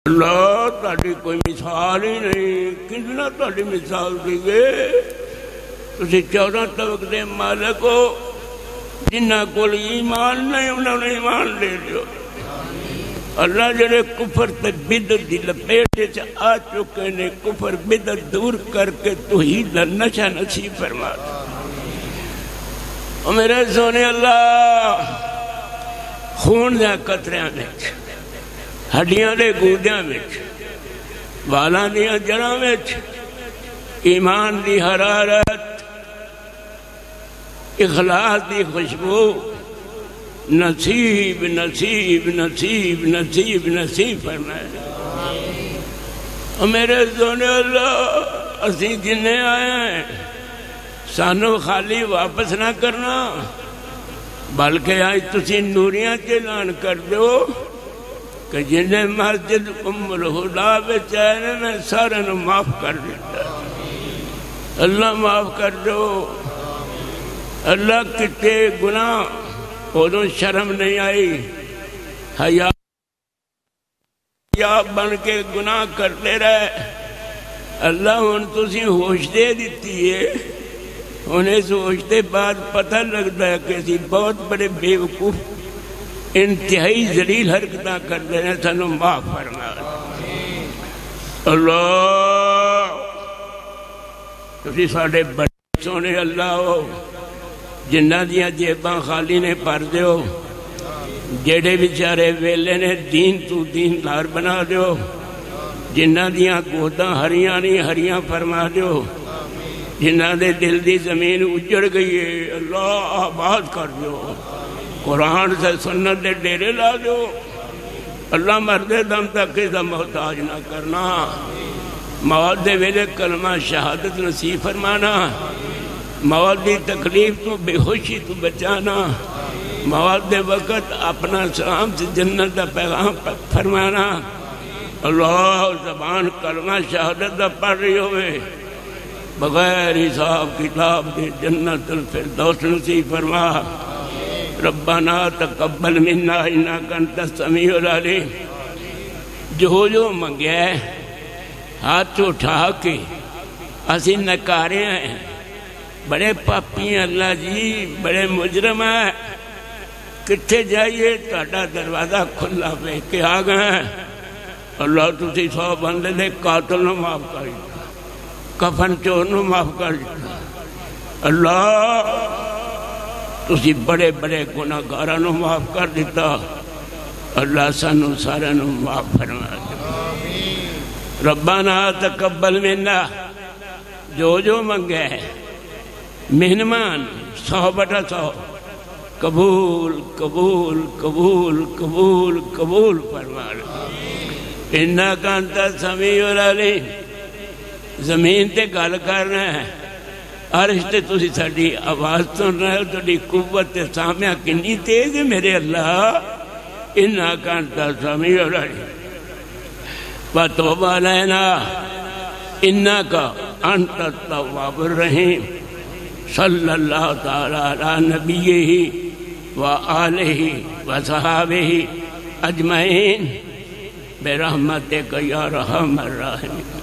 اللہ تاری کوئی مثال ہی نہیں، کتنا تاری مثال دیگے. تسی 14 طبقے مالک ہو، جنہ کو ایمان نہیں انہوں نے ایمان لے لیو. اللہ جڑے کفر تے بدعت دی لپیٹ وچ آ چکے نے، کفر بدعت دور کر کے توحید دا نشہ نصیب فرما دے. او میرے سونے اللہ، خون دے قطریاں وچ، ہڈیاں دے گودیاں وچ، والاں دیاں جڑاں وچ ایمان دی حرارت، اخلاص دی خوشبو نصیب نصیب نصیب نصیب نصیب فرمائے. اور میرے سونے اللہ، اسی جنہیں آئے ہیں سانو خالی واپس نہ کرنا، بلکہ آج تسی نوریاں اعلان کر دو کہ جنہیں مسجد ام الہدا وچ آئے میں سارے نو معاف کر دیتا. اللہ معاف کر دو. اللہ کتے گناہ ادوں شرم نہیں آئی، حیا بن کے گناہ کرتے رہے. اللہ ہن تسی ہوش دے دیتی ہے، انہیں سوچتے بعد پتہ لگتا ہے کہ اسی بہت بڑے بے وقوف انتہائی ذلیل حرکتاں کرتے ہیں. سانو معاف فرما. اللہ تسی ساڈے بڑے سونے اللہ ہو، جنہ دیاں جیباں خالی نے بھر دیو، جڑے بیچارے ویلے نے دین تو دین دار بنا دیو، جنہ دیاں گوداں ہریاں نہیں ہریاں فرما دیو، جنہ دے دل دی زمین اجڑ گئی ہے اللہ آباد کر دیو. قرآن سے سنت دے ڈیرے لا دیو. اللہ مرد دم تک اسا محتاج نہ کرنا. موت دے ویلے کلمہ شہادت نصیب فرمانا. موت دی تکلیف تو بے ہوشی تو بچانا. موت دے وقت اپنا سلام سے جنت دا پیغام فرمانا. اللہ زبان کلمہ شہادت دا پڑھ رہی ہوئے، بغیر حساب کتاب دے جنت الفردوس نصیب فرما. ربنا تقبل منا انک انت السمیع العلیم. جو منگیا ہے ہاتھ اٹھا کے اسی نکارے ہیں، بڑے پاپی ہیں اللہ جی، بڑے مجرم ہیں. کتھے جائیے تہاڈا دروازہ کھلا پہ کے آ گئے. اللہ تسی 100 بندے دے قاتل نو معاف کر دیتا، کفن چور نو معاف کر دیتا. اللہ تسی بڑے بڑے گناہگاراں نو معاف کر دیتا. اللہ سانو سارے نو معاف فرما دے. ربنا تقبل منا. جو منگے مہمان 100/100 قبول قبول قبول قبول قبول فرما لے. انک انت السمیع العلیم. زمین تے گل کرنا ہے، عرش تے تسی ساڈی آواز سن رہے ہو. تہاڈی قوت سامعہ کنی تیز ہے میرے اللہ. انک انت السمیع العلیم. وتوب علینا انک انت التواب الرحیم. صلی اللہ تعالی علی نبیہ وآلہ وصحابہ اجمعین برحمتک یا ارحم الراحمین.